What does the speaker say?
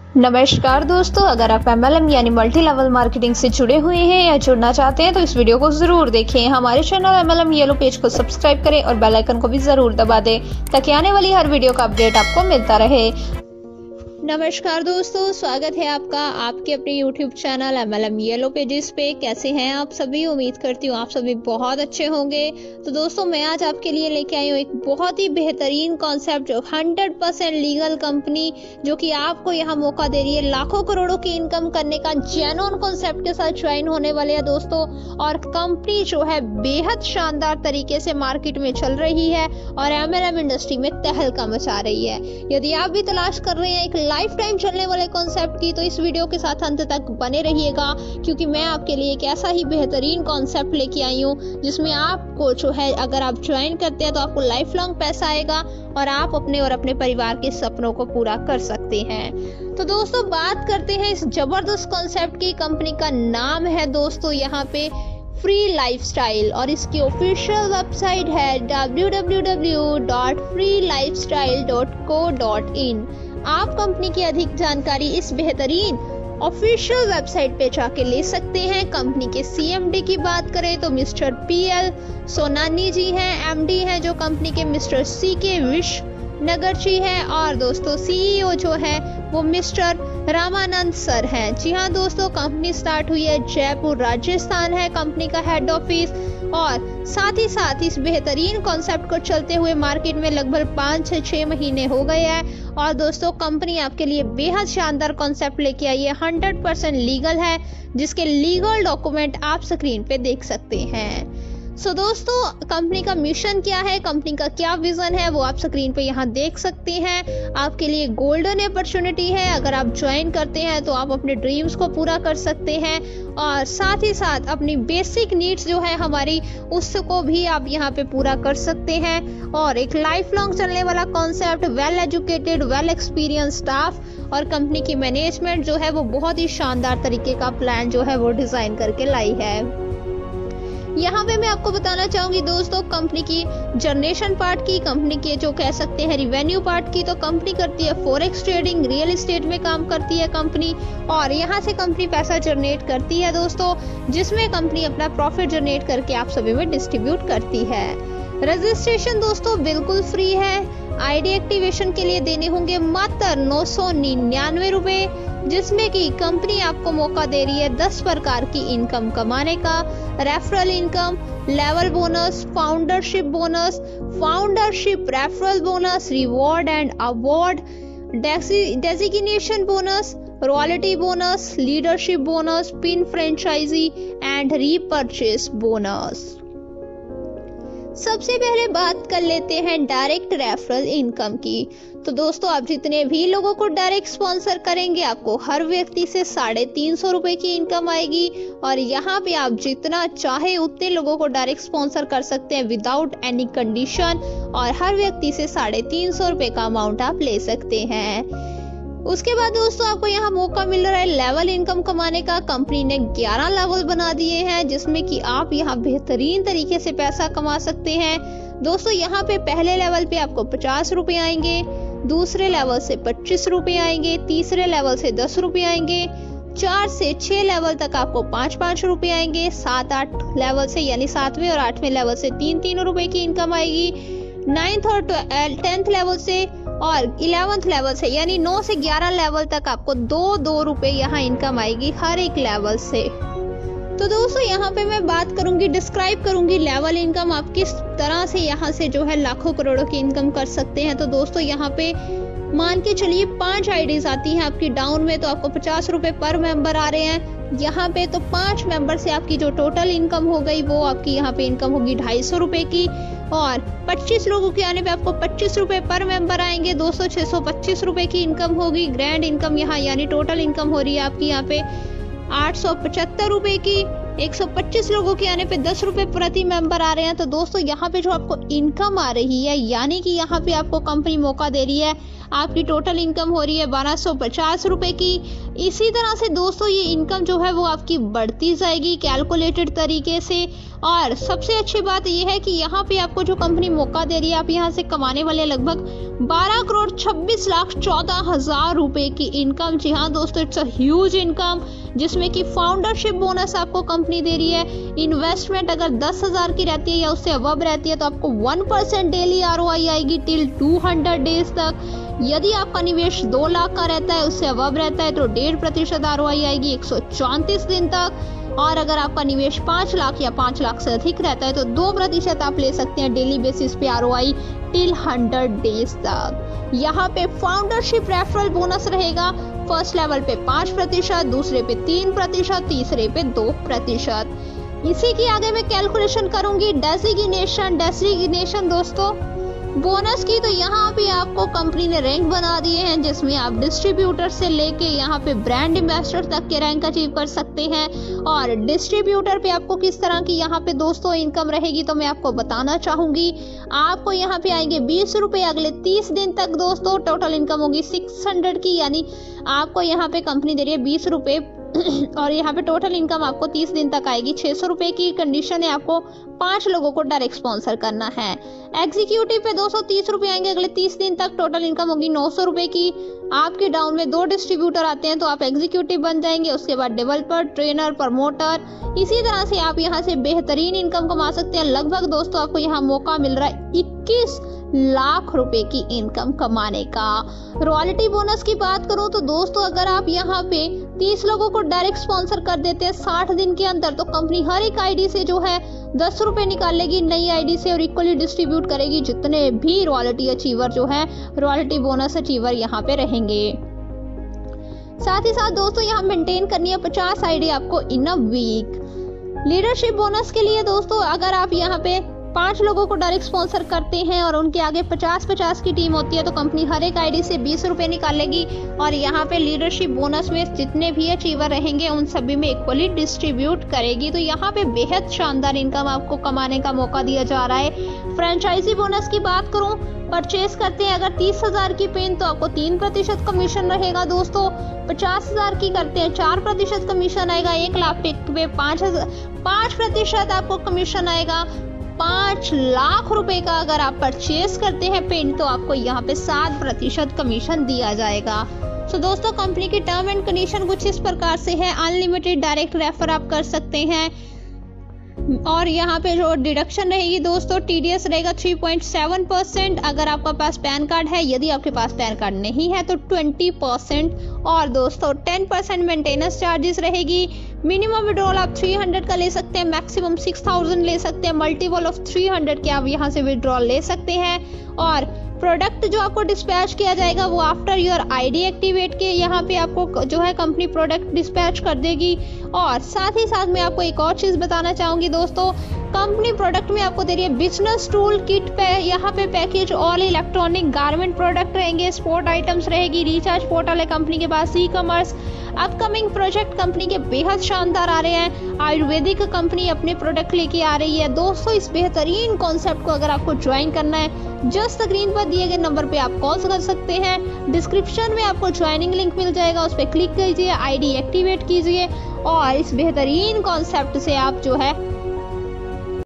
नमस्कार दोस्तों, अगर आप MLM यानी मल्टी लेवल मार्केटिंग से जुड़े हुए हैं या जुड़ना चाहते हैं तो इस वीडियो को जरूर देखें। हमारे चैनल MLM येलो पेज को सब्सक्राइब करें और बेल आइकन को भी जरूर दबा दें ताकि आने वाली हर वीडियो का अपडेट आपको मिलता रहे। नमस्कार दोस्तों, स्वागत है आपका आपके अपने YouTube channel MLM yellow pages पे। कैसे हैं आप सभी? उम्मीद करती हूँ आप सभी बहुत अच्छे होंगे। तो दोस्तों, मैं आज आपके लिए लेके आई हूँ एक बहुत ही बेहतरीन कॉन्सेप्ट, जो 100% लीगल कंपनी जो कि आपको यहाँ मौका दे रही है लाखों करोड़ों की इनकम करने का। जेन्युइन कॉन्सेप्ट के साथ ज्वाइन होने वाले हैं दोस्तों, और कंपनी जो है बेहद शानदार तरीके से मार्केट में चल रही है और MLM इंडस्ट्री में तहलका मचा रही है। यदि आप भी तलाश कर रहे हैं एक लाइफ टाइम चलने वाले कॉन्सेप्ट की, तो इस वीडियो के साथ अंत तक बने रहिएगा, क्योंकि मैं आपके लिए एक ऐसा ही बेहतरीन कॉन्सेप्ट लेके आई हूँ जिसमें आपको जो है, अगर आप ज्वाइन करते हैं तो आपको लाइफ लॉन्ग पैसा आएगा और आप अपने और अपने परिवार के सपनों को पूरा कर सकते हैं। तो दोस्तों, बात करते हैं इस जबरदस्त कॉन्सेप्ट की। कंपनी का नाम है दोस्तों यहाँ पे फ्री लाइफस्टाइल, और इसकी ऑफिशियल वेबसाइट है www.freelifestyle.co.in। आप कंपनी की अधिक जानकारी इस बेहतरीन ऑफिशियल वेबसाइट पे जाके ले सकते हैं। कंपनी के CMD की बात करें तो मिस्टर PL सोनानी जी हैं, MD हैं जो कंपनी के मिस्टर CK विश्वनगर जी हैं, और दोस्तों CEO जो है वो मिस्टर रामानंद सर हैं। जी हाँ दोस्तों, कंपनी स्टार्ट हुई है जयपुर राजस्थान है कंपनी का हेड ऑफिस, और साथ ही साथ इस बेहतरीन कॉन्सेप्ट को चलते हुए मार्केट में लगभग 5 से 6 महीने हो गए हैं। और दोस्तों, कंपनी आपके लिए बेहद शानदार कॉन्सेप्ट लेके आई है, 100% लीगल है, जिसके लीगल डॉक्यूमेंट आप स्क्रीन पे देख सकते हैं। सो दोस्तों, कंपनी का मिशन क्या है, कंपनी का क्या विजन है, वो आप स्क्रीन पे यहाँ देख सकते हैं। आपके लिए गोल्डन अपॉर्चुनिटी है। अगर आप ज्वाइन करते हैं तो आप अपने ड्रीम्स को पूरा कर सकते हैं, और साथ ही साथ अपनी बेसिक नीड्स जो है हमारी, उसको भी आप यहाँ पे पूरा कर सकते हैं। और एक लाइफ लॉन्ग चलने वाला concept, well educated, well experience staff और कंपनी की मैनेजमेंट जो है वो बहुत ही शानदार तरीके का प्लान जो है वो डिजाइन करके लाई है। यहाँ पे मैं आपको बताना चाहूंगी दोस्तों, कंपनी की जनरेशन पार्ट की, कंपनी के जो कह सकते हैं रिवेन्यू पार्ट की। तो कंपनी करती है फॉरेक्स ट्रेडिंग, रियल एस्टेट में काम करती है कंपनी, और यहाँ से कंपनी पैसा जनरेट करती है दोस्तों, जिसमें कंपनी अपना प्रॉफिट जनरेट करके आप सभी में डिस्ट्रीब्यूट करती है। रजिस्ट्रेशन दोस्तों बिल्कुल फ्री है। ID एक्टिवेशन के लिए देने होंगे मात्र 999 रुपए, जिसमें कि कंपनी आपको मौका दे रही है 10 प्रकार की इनकम कमाने का। Referral income, level bonus, foundership bonus, foundership referral bonus, reward and award, designation bonus, royalty bonus, leadership bonus, pin franchisee and repurchase bonus. सबसे पहले बात कर लेते हैं डायरेक्ट रेफरल इनकम की। तो दोस्तों, आप जितने भी लोगों को डायरेक्ट स्पॉन्सर करेंगे, आपको हर व्यक्ति से 350 रुपए की इनकम आएगी, और यहाँ पे आप जितना चाहे उतने लोगों को डायरेक्ट स्पॉन्सर कर सकते हैं विदाउट एनी कंडीशन, और हर व्यक्ति से 350 रुपए का अमाउंट आप ले सकते हैं। उसके बाद दोस्तों, आपको यहाँ मौका मिल रहा है लेवल इनकम कमाने का। कंपनी ने 11 लेवल बना दिए हैं, जिसमें कि आप यहाँ बेहतरीन तरीके से पैसा कमा सकते हैं। दोस्तों, यहाँ पे पहले लेवल पे आपको 50 रुपए आएंगे, दूसरे लेवल से 25 रुपए आएंगे, तीसरे लेवल से 10 रुपए आएंगे, 4 से 6 लेवल तक आपको 5-5 रुपए आएंगे, 7-8 लेवल से यानी 7वें और 8वें लेवल से 3-3 रुपए की इनकम आएगी, 9th और 10th लेवल से और 11th लेवल से यानी 9 से 11 लेवल तक आपको 2-2 रुपए यहाँ इनकम आएगी हर एक लेवल से। तो दोस्तों, यहाँ पे मैं बात करूंगी, डिस्क्राइब करूंगी लेवल इनकम आप किस तरह से यहाँ से जो है लाखों करोड़ों की इनकम कर सकते हैं। तो दोस्तों, यहाँ पे मान के चलिए 5 IDs आती हैं आपकी डाउन में, तो आपको 50 रुपए पर मेंबर आ रहे हैं यहाँ पे। तो 5 मेंबर से आपकी जो टोटल इनकम हो गई, वो आपकी यहाँ पे इनकम होगी 250 रुपए की, और 25 लोगों के आने पे आपको 25 रुपए पर मेंबर आएंगे। दोस्तों, 625 रुपए की इनकम होगी। ग्रैंड इनकम यहाँ यानी टोटल इनकम हो रही है आपकी यहाँ पे 875 रुपए की। 125 लोगों के आने पे 10 रुपए प्रति मेंबर आ रहे हैं। तो दोस्तों, यहाँ पे जो आपको इनकम आ रही है, यानी कि यहाँ पे आपको कंपनी मौका दे रही है आपकी टोटल इनकम हो रही है 1250 रुपए की। इसी तरह से दोस्तों ये इनकम जो है वो आपकी बढ़ती जाएगी कैलकुलेटेड तरीके से। और सबसे अच्छी बात ये है कि यहाँ पे आपको जो कंपनी मौका दे रही है, आप यहाँ से कमाने वाले लगभग 12,26,14,000 रुपए की इनकम। जी हाँ दोस्तों, इट्स अ ह्यूज इनकम, जिसमें कि फाउंडरशिप बोनस आपको कंपनी दे रही है। इन्वेस्टमेंट अगर 10,000 की रहती है या उससे अबव रहती है तो आपको 1% डेली ROI आएगी टिल 200 डेज तक। यदि आपका निवेश 2 लाख का रहता है, उससे अबव रहता है तो 1.5% ROI आएगी 134 दिन तक। और अगर आपका निवेश 5 लाख या 5 लाख से अधिक रहता है तो 2% आप ले सकते हैं डेली बेसिस पे ROI टिल 100 डेज तक। यहाँ पे फाउंडरशिप रेफरल बोनस रहेगा। फर्स्ट लेवल पे 5%, दूसरे पे 3%, तीसरे पे 2%। इसी की आगे मैं कैलकुलेशन करूंगी डेजिग्नेशन दोस्तों बोनस की। तो यहाँ पे आपको कंपनी ने रैंक बना दिए हैं, जिसमें आप डिस्ट्रीब्यूटर से लेके यहाँ पे ब्रांड एम्बेसडर तक के रैंक अचीव कर सकते हैं। और डिस्ट्रीब्यूटर पे आपको किस तरह की यहाँ पे दोस्तों इनकम रहेगी तो मैं आपको बताना चाहूंगी। आपको यहाँ पे आएंगे 20 रुपए अगले 30 दिन तक दोस्तों। टोटल इनकम होगी 600 की, यानी आपको यहाँ पे कंपनी दे रही है 20 रुपए और यहाँ पे टोटल इनकम आपको 30 दिन तक आएगी 600 रुपए की। कंडीशन है आपको 5 लोगों को डायरेक्ट स्पॉन्सर करना है। एग्जीक्यूटिव पे 230 रुपए आएंगे अगले 30 दिन तक। टोटल इनकम होगी 900 रुपए की। आपके डाउन में 2 डिस्ट्रीब्यूटर आते हैं तो आप एग्जीक्यूटिव बन जाएंगे। उसके बाद डेवलपर, ट्रेनर, प्रमोटर, इसी तरह से आप यहाँ से बेहतरीन इनकम कमा सकते हैं। लगभग दोस्तों आपको यहाँ मौका मिल रहा है 21 लाख रुपए की इनकम कमाने का। रॉयल्टी बोनस की बात करूं तो दोस्तों अगर आप यहाँ पे 30 लोगों को डायरेक्ट स्पॉन्सर कर देते हैं 60 दिन के अंदर तो कंपनी हर एक आईडी से जो है 10 रुपए निकालेगी नई आईडी से और इक्वली डिस्ट्रीब्यूट करेगी जितने भी रॉयल्टी अचीवर जो है रॉयल्टी बोनस अचीवर यहाँ पे रहेंगे। साथ ही साथ दोस्तों यहाँ मेंटेन करनी है 50 आईडी आपको in a week. Leadership bonus के लिए दोस्तों अगर आप यहाँ पे 5 लोगों को डायरेक्ट स्पॉन्सर करते हैं और उनके आगे 50-50 की टीम होती है तो कंपनी हर एक आईडी से 20 रुपए निकालेगी और यहाँ पे लीडरशिप बोनस में जितने भी अचीवर रहेंगे उन सभी में इक्वली डिस्ट्रीब्यूट करेगी। तो यहाँ पे बेहद शानदार इनकम आपको कमाने का मौका दिया जा रहा है। फ्रेंचाइजी बोनस की बात करूं, परचेज करते हैं अगर 30,000 की पेन तो आपको 3% कमीशन रहेगा दोस्तों। 50,000 की करते हैं 4% कमीशन आएगा। 1 लाख पे 5% आपको कमीशन आएगा। 5 लाख रुपए का अगर आप परचेज करते हैं पेन तो आपको यहाँ पे 7% कमीशन दिया जाएगा। तो दोस्तों कंपनी की टर्म एंड कंडीशन कुछ इस प्रकार से है। अनलिमिटेड डायरेक्ट रेफर आप कर सकते हैं और यहाँ पे जो डिडक्शन रहेगी दोस्तों TDS रहेगा 3.7%। अगर आपका पास पैन कार्ड है, यदि आपके पास पैन कार्ड नहीं है तो 20%। और दोस्तों 10% मेंटेनेंस चार्जेस रहेगी। मिनिमम विड्रॉल आप 300 का ले सकते हैं, मैक्सिमम 6000 ले सकते हैं। मल्टीपल ऑफ 300 के आप यहाँ से विड्रॉल ले सकते हैं। और प्रोडक्ट जो आपको डिस्पैच किया जाएगा वो आफ्टर योर आईडी एक्टिवेट के यहाँ पे आपको जो है कंपनी प्रोडक्ट डिस्पैच कर देगी। और साथ ही साथ मैं आपको एक और चीज बताना चाहूंगी दोस्तों, कंपनी प्रोडक्ट में आपको दे रही है बिजनेस टूल किट पे यहाँ पे package all electronic garment product रहेंगे, स्पोर्ट आइटम्स रहेगी, रिचार्ज पोर्टल है कंपनी के पास, e commerce. Upcoming project company के बेहद शानदार आ रहे हैं। आयुर्वेदिक कंपनी अपने प्रोडक्ट लेके आ रही है दोस्तों। इस बेहतरीन कॉन्सेप्ट को अगर आपको ज्वाइन करना है जस्ट स्क्रीन पर दिए गए नंबर पे आप कॉल कर सकते हैं। डिस्क्रिप्शन में आपको ज्वाइनिंग लिंक मिल जाएगा, उस पर क्लिक कीजिए, आईडी एक्टिवेट कीजिए और इस बेहतरीन कॉन्सेप्ट से आप जो है